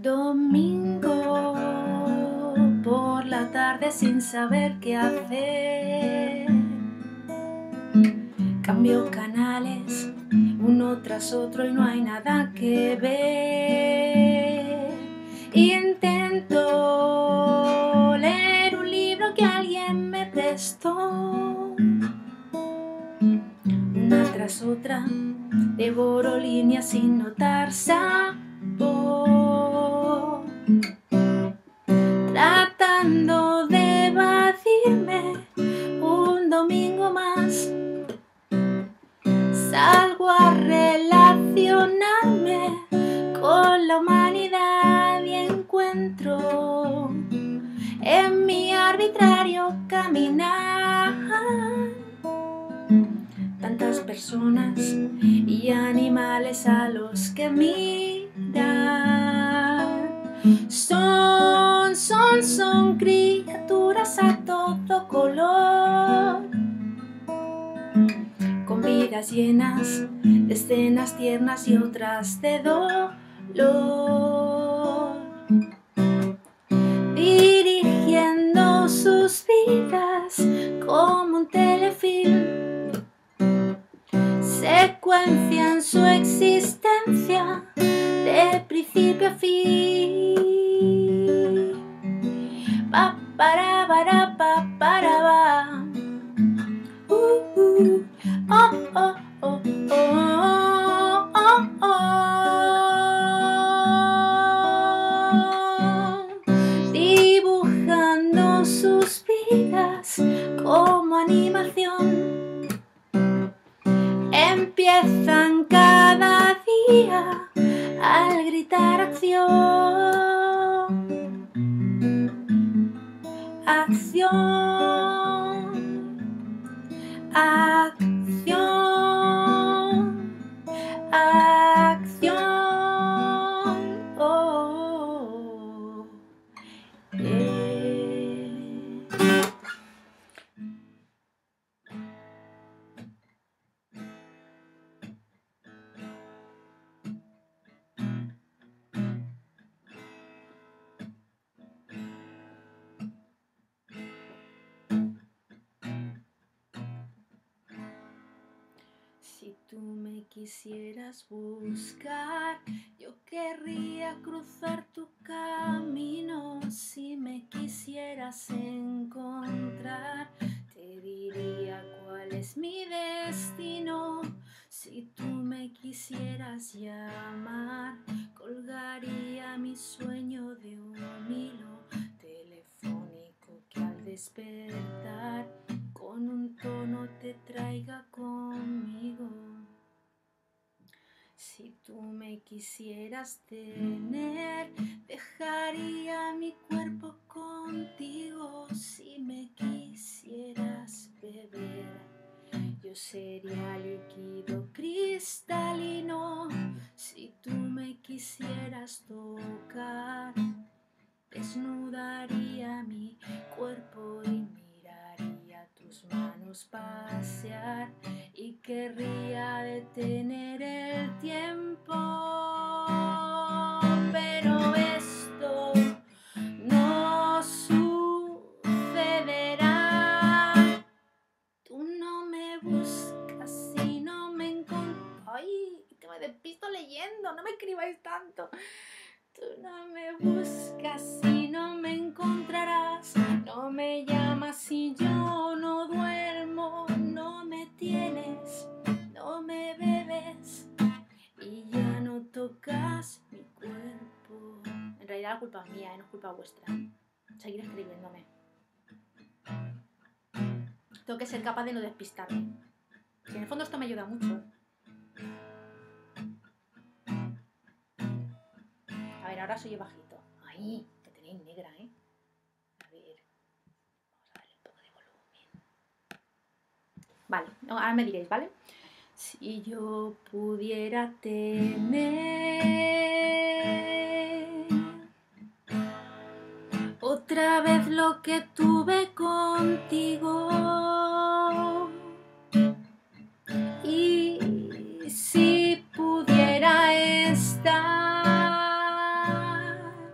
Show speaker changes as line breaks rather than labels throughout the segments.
Domingo por la tarde sin saber qué hacer. Cambio canales uno tras otro y no hay nada que ver. Intento leer un libro que alguien me prestó. Una tras otra devoro líneas sin notar sabor, tratando de evadirme un domingo más. Salgo a relacionarme con la humanidad y encuentro en mi arbitrario caminar tantas personas y animales a los que mirar. Son criaturas a todo color, con vidas llenas de escenas tiernas y otras de dolor, dirigiendo sus vidas como un telefilm. Secuencian su existencia de principio a fin. Pa para pa para ba. Oh oh oh oh oh oh. Dibujando sus vidas como animación. Empiezan cada día al gritar acción. Acción, acción, acción. Oh, yeah. Si tú me quisieras buscar, yo querría cruzar tu camino. Si me quisieras encontrar, te diría cuál es mi destino. Si tú me quisieras llamar, colgaría mi sueño de un hilo telefónico que al despertar con un tono te traiga conmigo. Si tú me quisieras tener, dejaría mi cuerpo contigo. Si me quisieras beber, yo sería líquido cristalino. Si tú me quisieras tocar, desnudaría mi cuerpo y miraría tus manos pasear y querría detener el tiempo. Pero esto no sucederá. Tú no me buscas y no me encuentras. ¡Ay! Que me despisto leyendo, no me escribáis tanto. Tú no me buscas y no me encontrarás. No me llamas si yo no duermo. No me tienes, no me bebes y ya no tocas mi cuerpo. En realidad la culpa es mía, no es culpa vuestra. Seguir escribiéndome. Tengo que ser capaz de no despistarme. Si en el fondo esto me ayuda mucho. A ver, ahora soy bajito. Ay, que tenéis negra, ¿eh? A ver, vamos a darle un poco de volumen. Vale, ahora me diréis, ¿vale? Si yo pudiera tener otra vez lo que tuve contigo, y si pudiera estar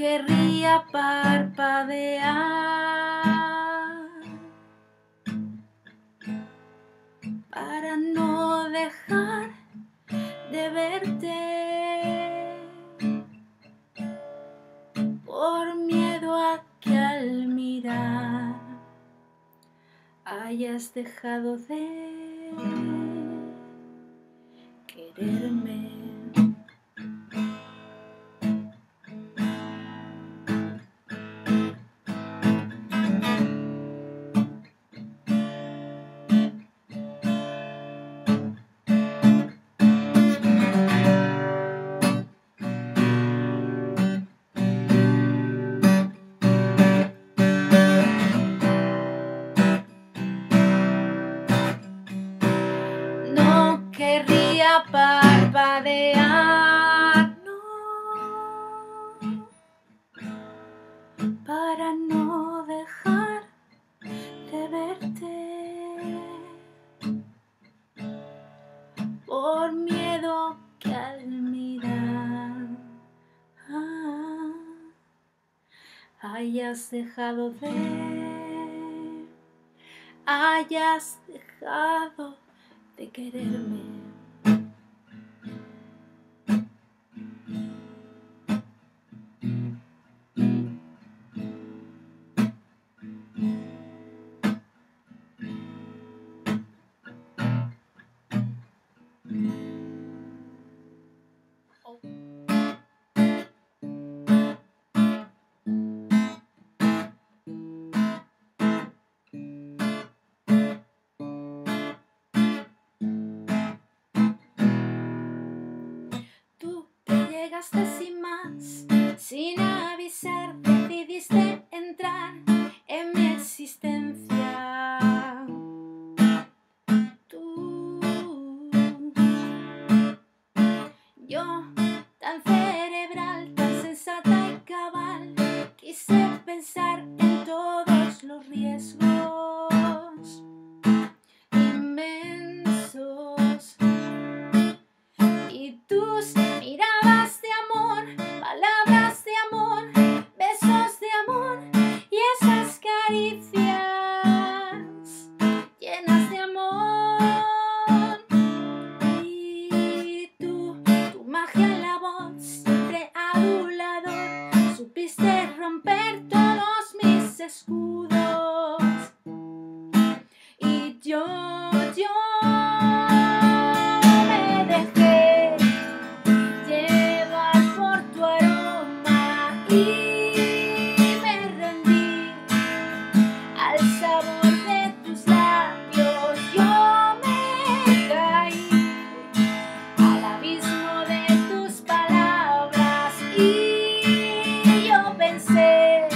querría parpadear para no dejar de verte, por miedo a que al mirar hayas dejado de quererme. No querría parpadear, no, para no dejar de verte, por miedo que al mirar hayas dejado de quererme. Tú que llegaste sin más, sin avisar, decidiste entrar en mi existencia. Tú, yo, tan cerebral, tan sensata y cabal, quise pensar en todos los riesgos inmensos. Y tus miradas de amor, palabras de amor, besos de amor y esas caricias llenas de amor. Y tu magia en la voz, siempre adulador, supiste romper todos mis escudos. Y yo me dejé llevar por tu aroma y me rendí al sabor de tus labios. Yo me caí al abismo de tus palabras y yo pensé,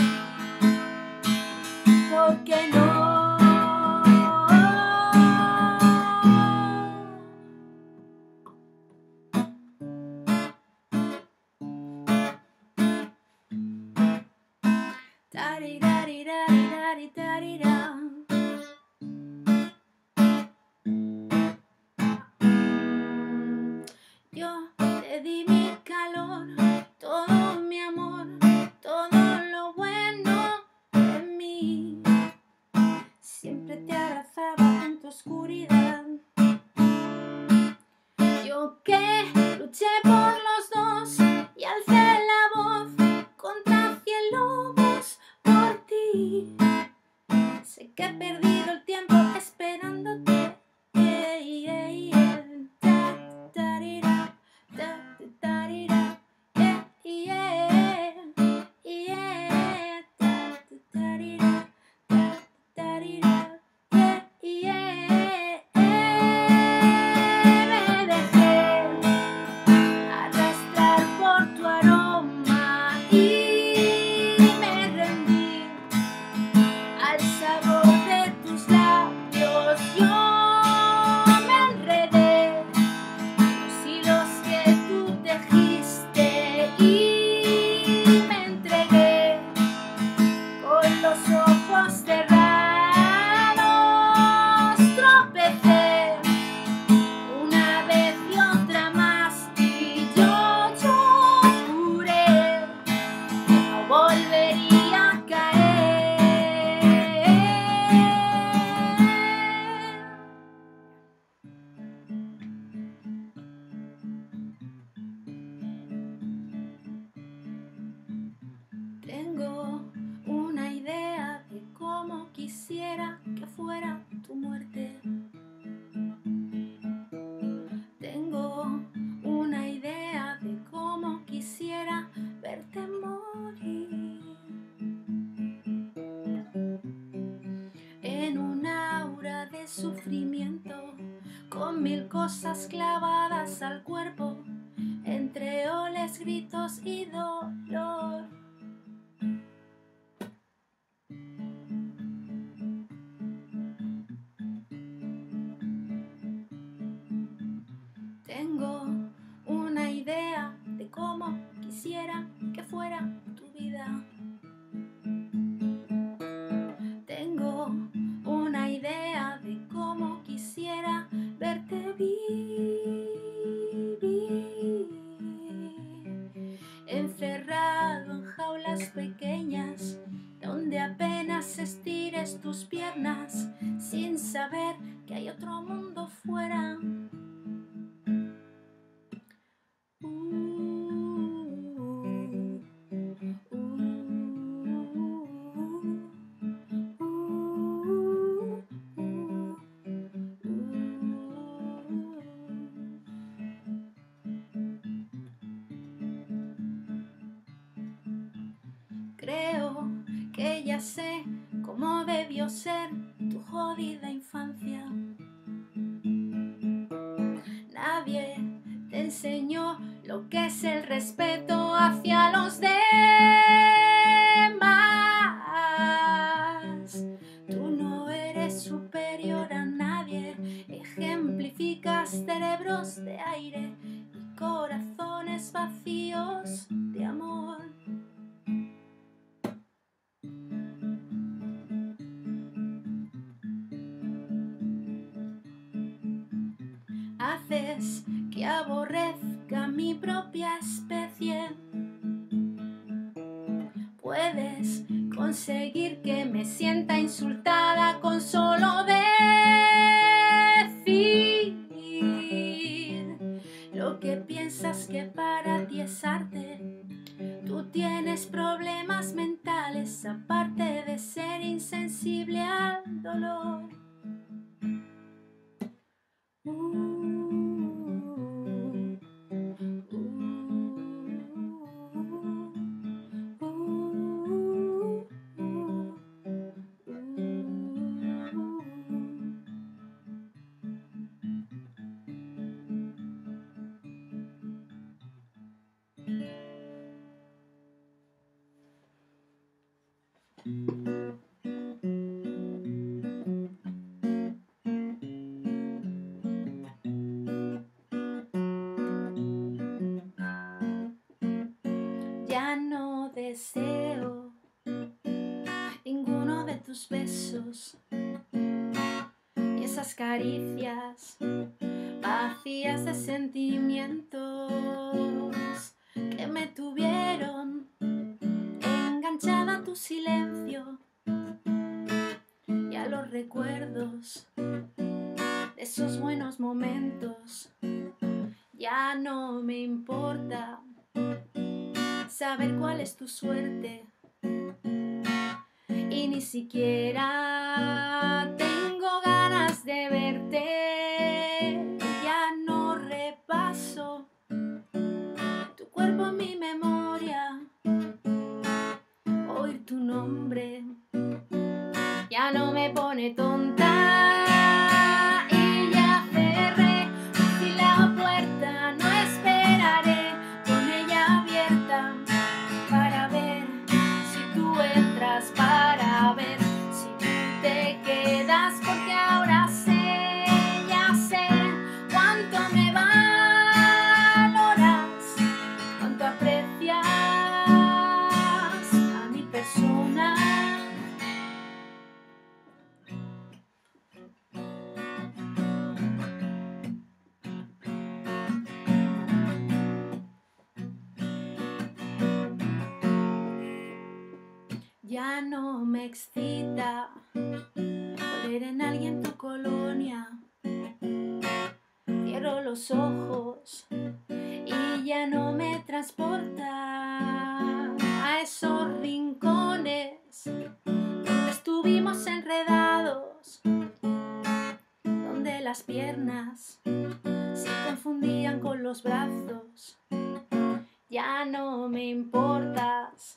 ¿por qué no? Yo te di mi calor, todo mi amor, todo lo bueno de mí. Siempre te abrazaba en tu oscuridad. Yo que luché por los dos y alcé la voz contra 100 lobos por ti. Sé que he perdido el tiempo esperándote. Me dejé arrastrar por tu aroma y me rendí al sabor de tus labios. sufrimiento, con 1000 cosas clavadas al cuerpo, entre oles, gritos y dolor. Tengo una idea de cómo quisiera que fuera tu vida. Tengo una idea de cómo quisiera verte vivir, encerrado en jaulas pequeñas, donde apenas estires tus piernas, sin saber que hay otro mundo fuera. Creo que ya sé cómo debió ser tu jodida infancia. Nadie te enseñó lo que es el respeto hacia los demás. Tú no eres superior a nadie, ejemplificas cerebros de aire y corazones vacíos de amor. Haces que aborrezca mi propia especie. Puedes conseguir que me sienta insultada con solo decir lo que piensas que para ti es arte. Tú tienes problemas mentales, aparte de ser insensible al dolor. Ya no deseo ninguno de tus besos y esas caricias vacías de sentimientos que me tuvieron enganchada a tu silencio y a los recuerdos de esos buenos momentos. Ya no me importa saber cuál es tu suerte y ni siquiera tengo ganas de verte. Ya no repaso tu cuerpo en mi memoria, oír tu nombre ya no me pone tonta. Y ya cerré así la puerta, no esperaré con ella abierta para ver si tú entras, para ver si tú te quedas, porque ahora sé, ya sé cuánto me valoras, cuánto aprecias a mi persona. Ya no me excita oler en alguien tu colonia. Cierro los ojos y ya no me transporta a esos rincones donde estuvimos enredados, donde las piernas se confundían con los brazos. Ya no me importas,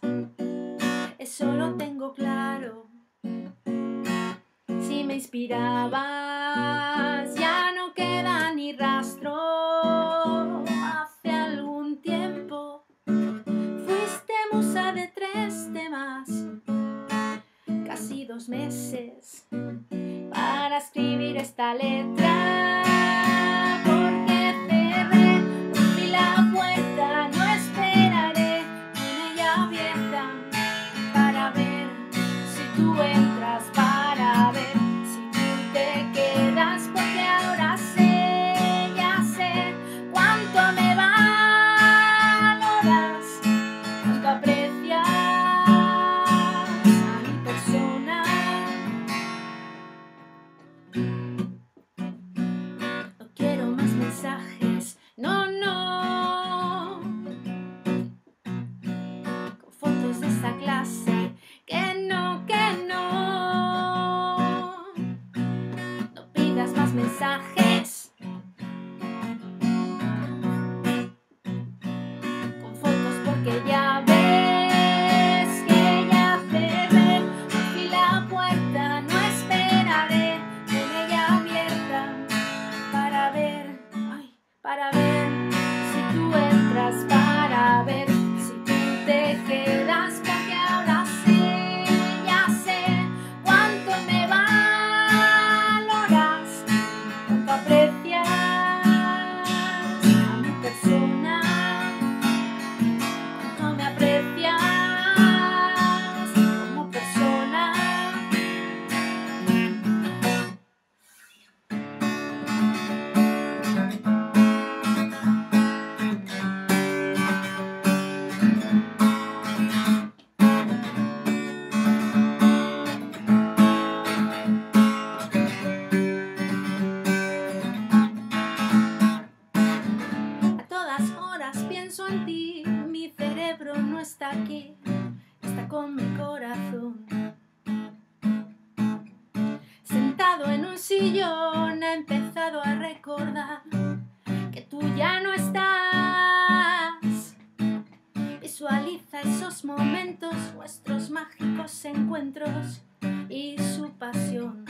eso lo tengo claro. Si me inspiraba ya no queda ni rastro. Hace algún tiempo fuiste musa de 3 temas, casi 2 meses para escribir esta letra. Porque cerré, rompí la puerta, no esperaré, tiene ya abierta para ver si tú entras, para ver si tú te quedas, porque ahora sé, ya sé cuánto me valoras, cuánto aprecias a mi persona. No quiero más mensajes, no, no, con fotos de esta clase, que no, que no. No pidas más mensajes con fotos, porque ya ves que ya cerré, rompí la puerta, no esperaré, tiene ya abierta para ver, para ver si tú entras, para ver si tú te quedas, porque ahora sé, ya sé cuánto me valoras, cuánto aprecias a mi persona, cuánto me aprecias como persona. A todas horas pienso en ti, mi cerebro no está aquí, está con mi corazón. Sentado en un sillón he empezado a recordar que tú ya no estás. Visualiza esos momentos, nuestros mágicos encuentros y su pasión.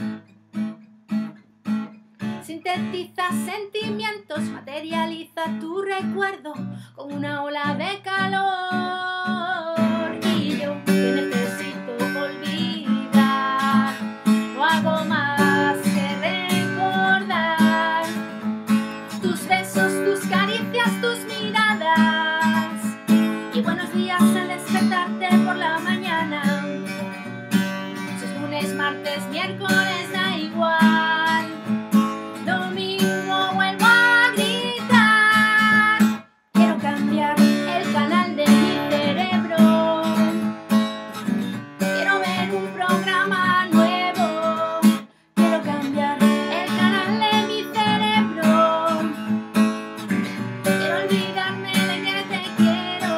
Sintetiza sentimientos, materializa tu recuerdo con una ola de calor. Y yo que necesito olvidar, no hago más que recordar tus besos, tus caricias, tus miradas y buenos días al despertarte por la mañana. Si es lunes, martes, miércoles, da igual. Domingo vuelvo a gritar. Quiero cambiar el canal de mi cerebro. Quiero ver un programa nuevo. Quiero cambiar el canal de mi cerebro. Quiero olvidarme de que te quiero.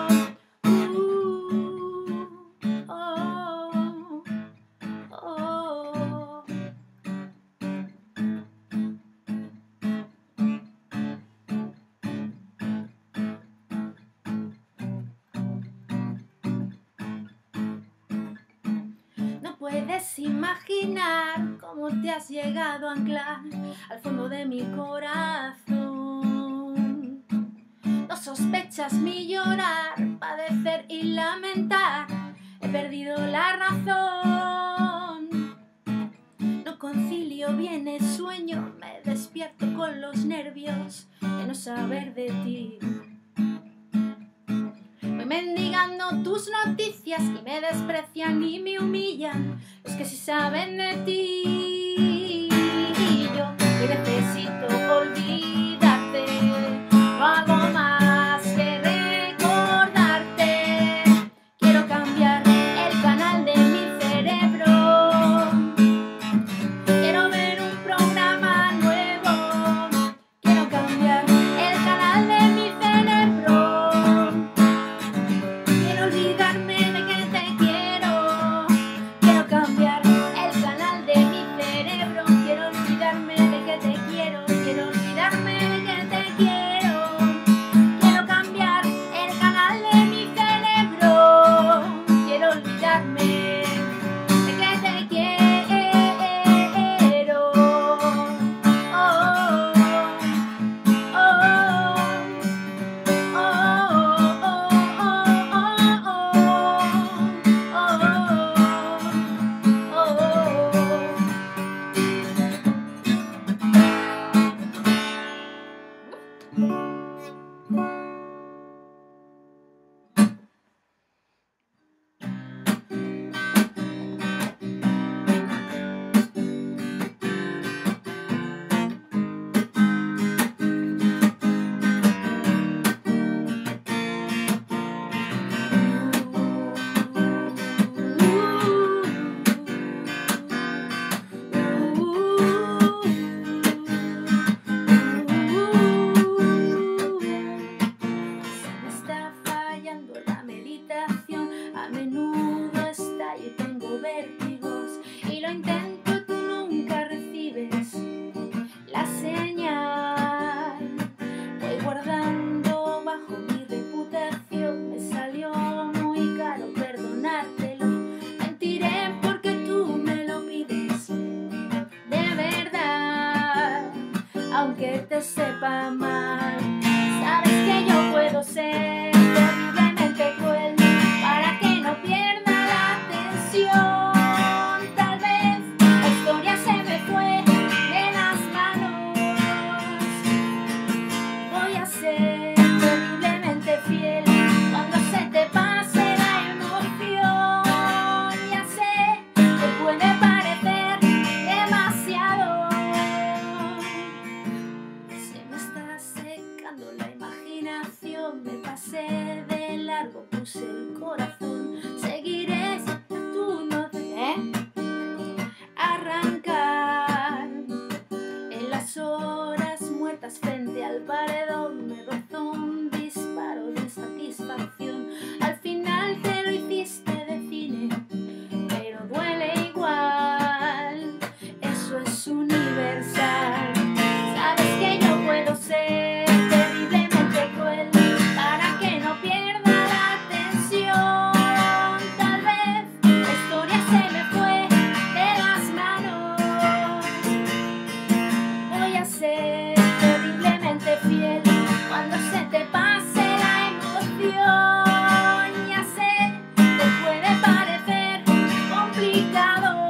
Oh, oh. No puedes imaginar cómo te has llegado a anclar al fondo de mi corazón. No sospechas mi llorar, padecer y lamentar. He perdido la razón. No concilio bien el sueño, me despierto con los nervios de no saber de ti. Voy mendigando tus noticias y me desprecian y me humillan los que sí saben de ti. Y yo que necesito olvidarte, no hago más que recordarte. Quiero cambiar el canal de mi cerebro. Quiero ver un programa nuevo. Quiero cambiar el canal de mi cerebro. Quiero olvidarme de que te quiero. Quiero cambiar el canal de mi te sepa mal. Sabes que yo puedo ser terriblemente cruel para que no pierda la atención. Tal vez la historia se me fue de las manos. Voy a ser terriblemente fiel cuando se te pase la emoción. Ya sé que puede parecer demasiado. Se me está secando la imaginación. Me pasé de largo, puse el corazón. Seguiré si tú no te arrancar. En las horas muertas frente al paredón me rozó un disparo de satisfacción. Al final te lo hiciste de cine, pero duele igual. Eso es universal. Sabes que yo puedo ser terriblemente cruel para que no pierda la atención. Tal vez la historia se me fue de las manos. Voy a ser terriblemente fiel cuando se te pase la emoción. Ya sé que puede parecer complicado.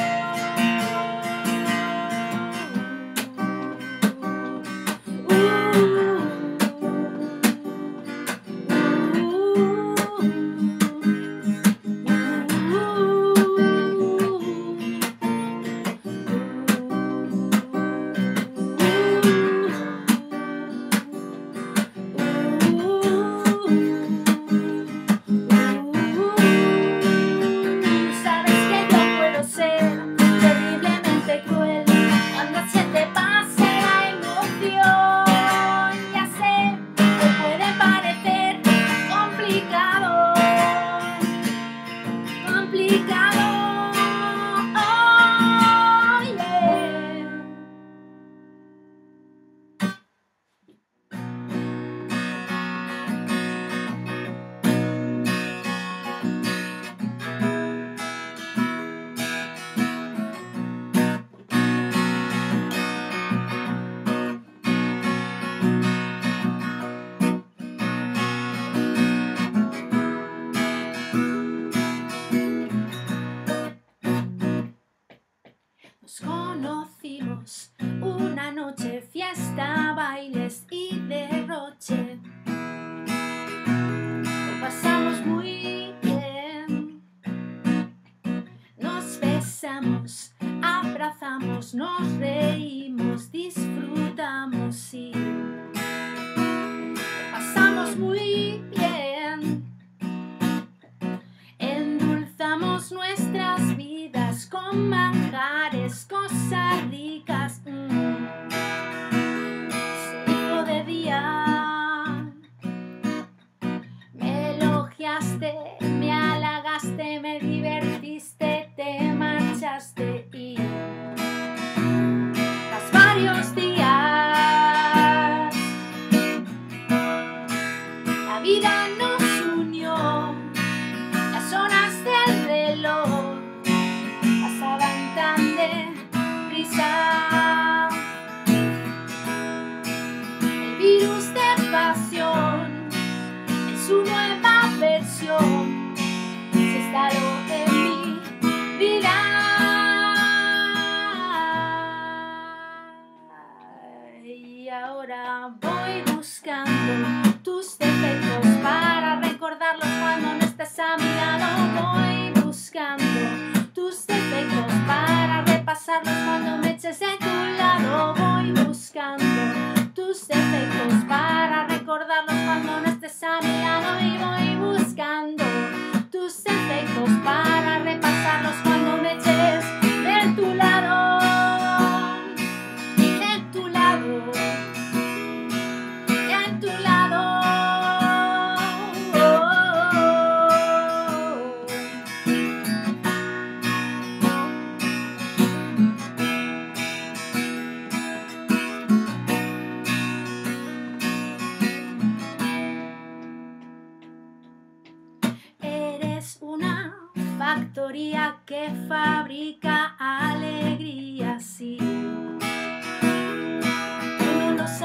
Sabes que yo puedo ser terriblemente cruel cuando se te pase la emoción. Ya sé que puede parecer complicado, complicado. Oh, yeah. Nos conocimos una noche, fiesta, bailes y derroche. Lo pasamos muy bien. Nos besamos, abrazamos, nos reímos, disfrutamos y lo pasamos muy bien. Endulzamos nuestras vidas con manjares, cosas ricas. Se hizo de día. Me elogiaste, me halagaste, me divertiste, te marchaste y tras varios días la vida nos unió. Las horas del reloj pasaban tan deprisa. El virus de pasión en su nueva versión se instaló en mi vida. Y ahora voy buscando tus defectos para recordarlos cuando no estés a mi lado. Voy buscando tus defectos para repasarlos cuando me eches de tu lado. Voy buscando tus defectos para recordarlos cuando no estés a mi lado. Y voy buscando tus defectos para repasarlos cuando me eches de tu lado. De tu lado. De tu lado. Factoría que fabrica alegría, sí. Tú no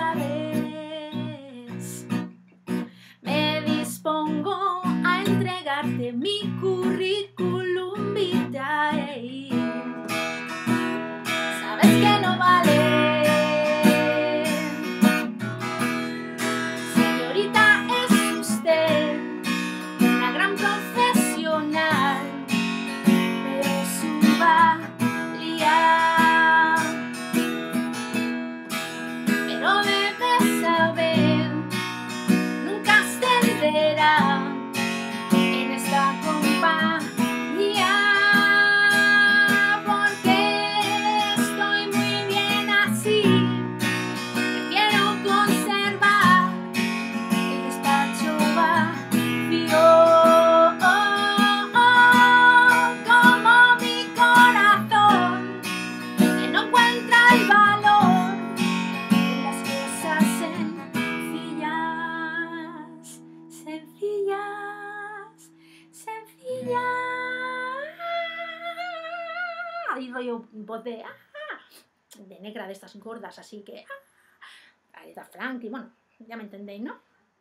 voz de negra de estas gordas, así que Aretha Franklin, bueno, ya me entendéis, ¿no?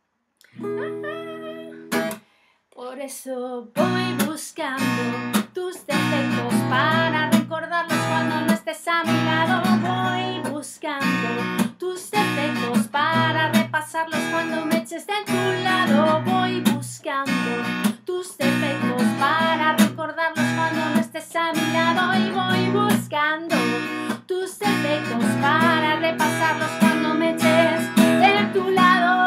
Por eso voy buscando tus defectos para recordarlos cuando no estés a mi lado. Voy buscando tus defectos para repasarlos cuando me eches de tu lado. Voy buscando tus defectos para recordarlos cuando no estés a mi lado. Y voy buscando tus defectos para repasarlos cuando me eches de tu lado.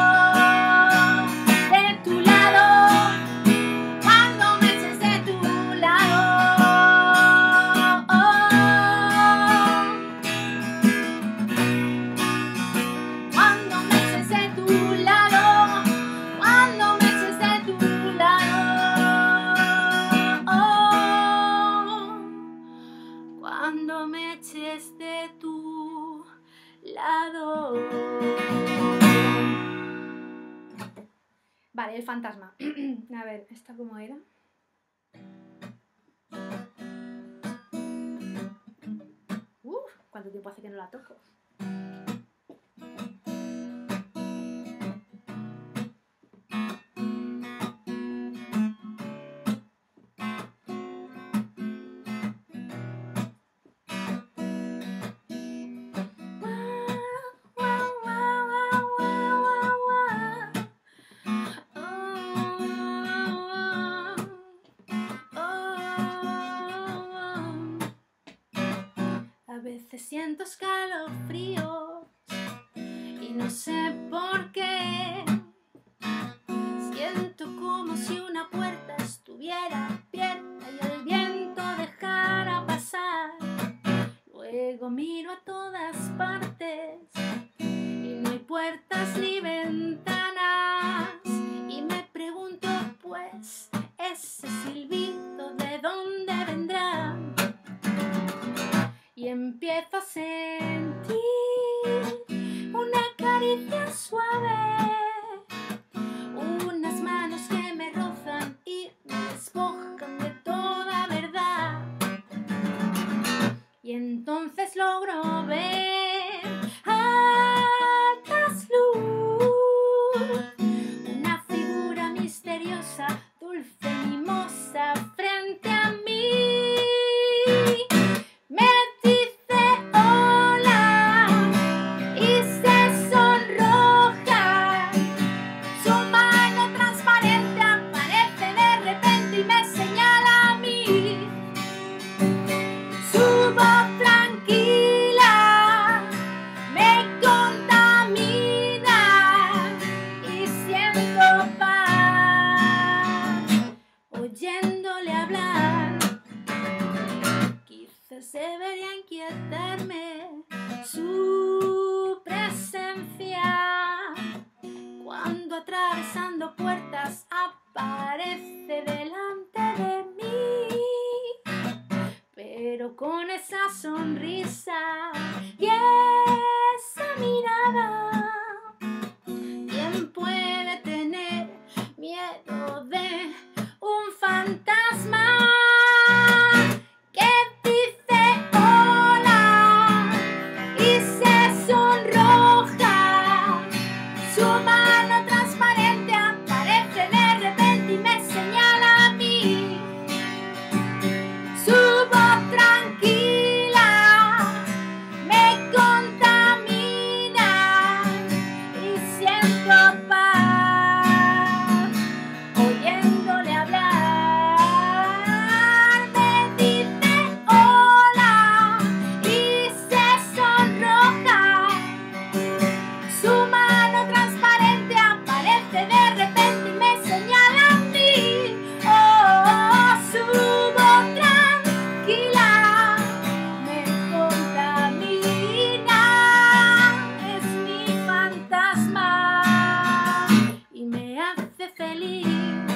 Vale, el fantasma. A ver, ¿esta cómo era? ¿Cuánto tiempo hace que no la toco? A veces siento escalofríos y no sé por qué. Siento como si una puerta estuviera abierta y el viento dejara pasar. Luego miro a todas partes y no hay puertas ni ventanas. Y me pregunto, pues, ese silbido ¿de dónde vendrá? Y empiezo a sentir una caricia suave, unas manos que me rozan y me despojan de toda verdad. Y entonces logro ver a trasluz una figura misteriosa, dulce, mimosa, frente a mí. Me dice hola y se sonroja. Su mano transparente aparece de repente y me señala a mí. Su voz tranquila me contamina y siento paz oyéndole hablar. Quizás debería inquietarme su presencia cuando atravesando puertas aparece delante de mí. Pero con esa sonrisa y esa mirada, ¿quién puede tener miedo de un fantasma que dice hola y se sonroja? Su mano transparente aparece de repente y me señala a mí. Su voz tranquila me contamina y siento paz oyéndole hablar. Me dice hola y se sonroja. Su mano transparente aparece de repente y me señala a mí. Oh, su voz tranquila me contamina. Es mi fantasma y me hace feliz.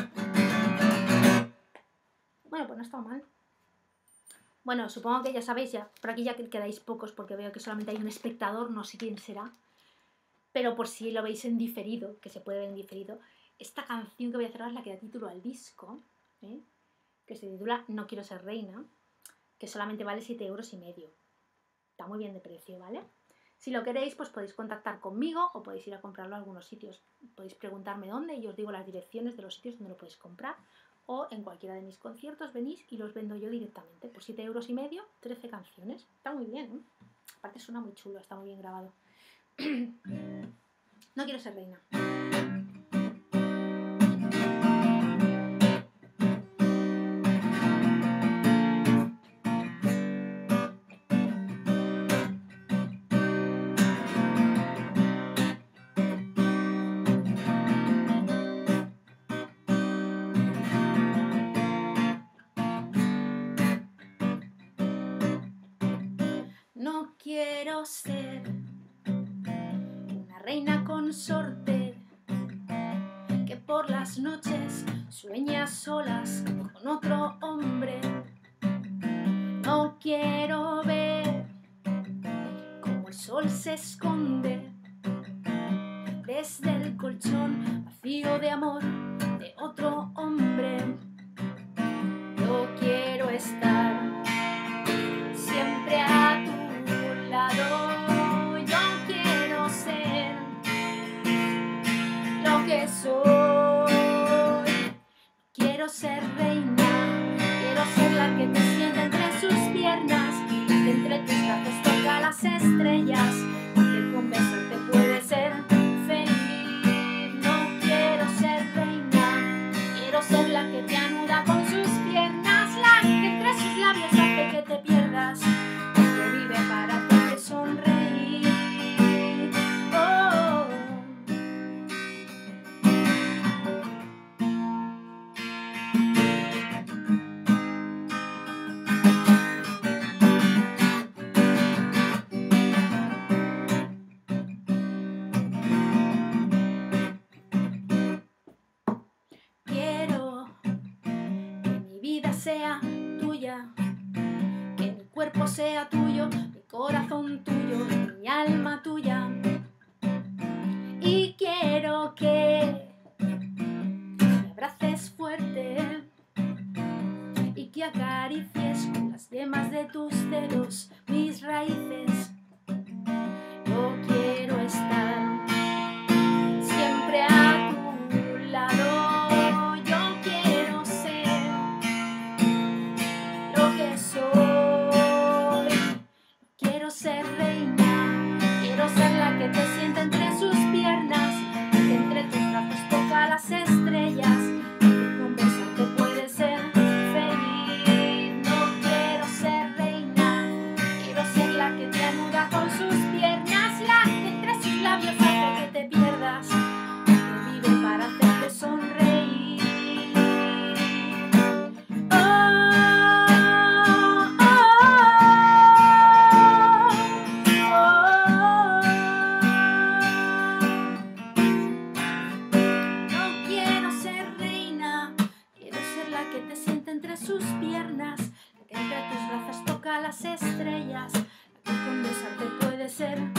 Bueno, pues no está mal. Bueno, supongo que ya sabéis, ya por aquí ya que quedáis pocos porque veo que solamente hay un espectador, no sé quién será. Pero por si lo veis en diferido, que se puede ver en diferido, esta canción que voy a hacer ahora es la que da título al disco, que se titula No quiero ser reina. que solamente vale 7,5 €. Está muy bien de precio, ¿vale? Si lo queréis, pues podéis contactar conmigo o podéis ir a comprarlo a algunos sitios. Podéis preguntarme dónde y os digo las direcciones de los sitios donde lo podéis comprar. O en cualquiera de mis conciertos venís y los vendo yo directamente. Por 7,5 €, 13 canciones. Está muy bien, ¿eh? Aparte suena muy chulo, está muy bien grabado. No quiero ser reina. No quiero ser una reina consorte que por las noches sueña solas con otro hombre. No quiero ver cómo el sol se esconde desde el colchón vacío de amor de otro hombre. Yo quiero estar siempre a tu lado. Yo quiero ser lo que soy. Quiero ser reina, quiero ser la que te sienta entre sus piernas, la que entre tus brazos toca las estrellas, la que con besarte puede ser feliz. No quiero ser reina, quiero ser la que te anuda con sus piernas, la que entre sus labios hace que te pierdas, la que vive para hacerte sonreír. Oh. Quiero que mi vida sea tuya, que mi cuerpo sea tuyo, mi corazón tuyo y mi alma tuya. Y quiero que me abraces fuerte y que acaricies con las yemas de tus dedos mis raíces. Yo quiero estar siempre a tu lado. Yo quiero ser lo que soy. Quiero ser reina, quiero ser la que te sienta entre sus piernas, la que entre tus brazos toca las estrellas, la que con besarte puede ser feliz. No quiero ser reina, quiero ser la que te anuda con sus piernas, la que entre sus labios hace que te pierdas, la que vive para hacerte sonreír. No quiero ser reina, quiero ser la que te sienta entre sus piernas, la que entre tus brazos toca las estrellas, la que con besarte puede ser